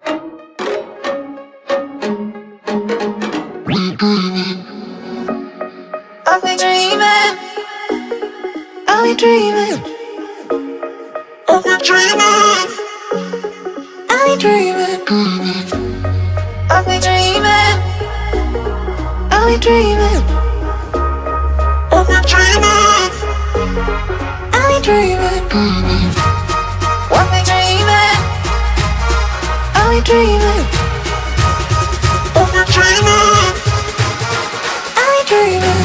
I'll be dreaming, I'll be dreaming, I'll be dreaming, I'll be dreaming, I'll be dreaming, I'll be dreaming, I'll be dreaming, I'll be dreaming, I'll be dreaming, I'll be dreaming, I'll be dreaming, I'll be dreaming.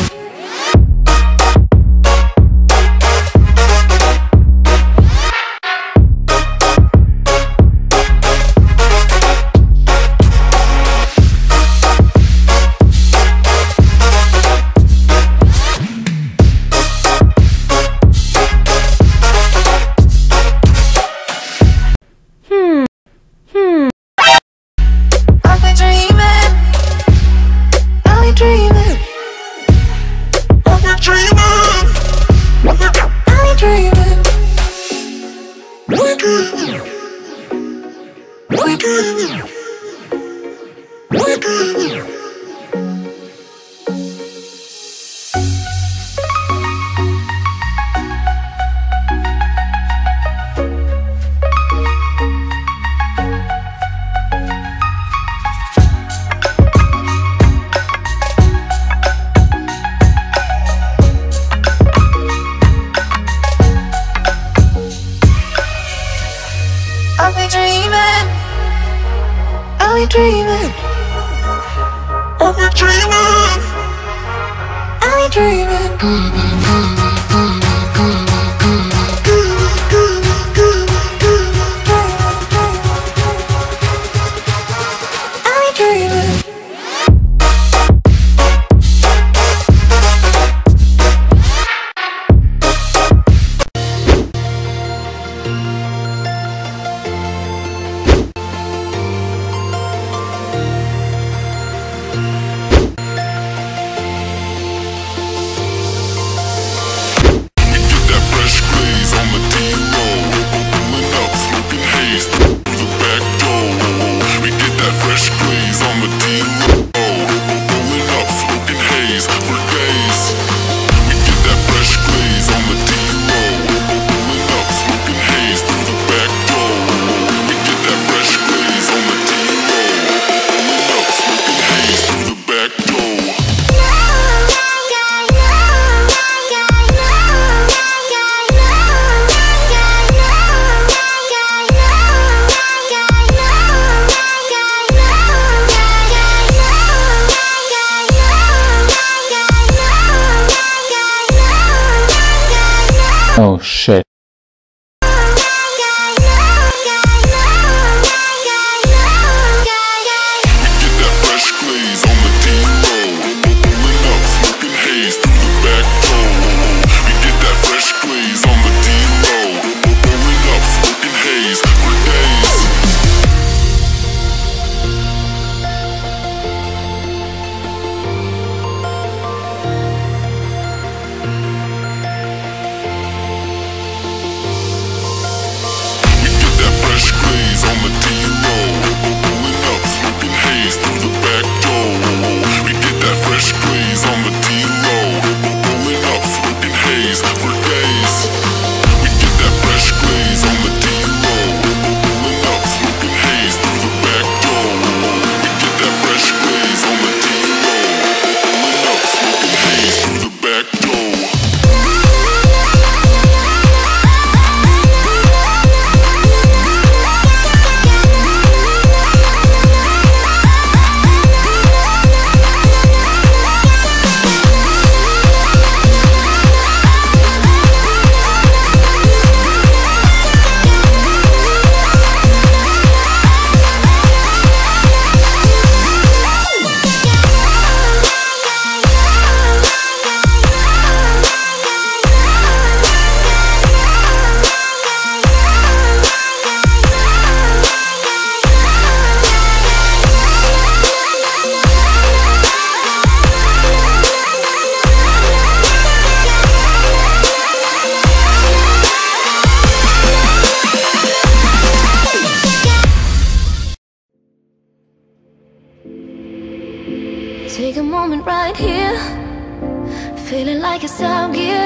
I'll be dreaming, I'll be dreaming, I'll be dreaming, I'll be dreaming. here, feeling like it's Top Gear.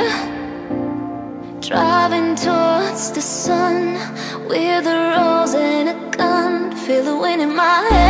Driving towards the sun with a rose and a gun. Feel the wind in my hair.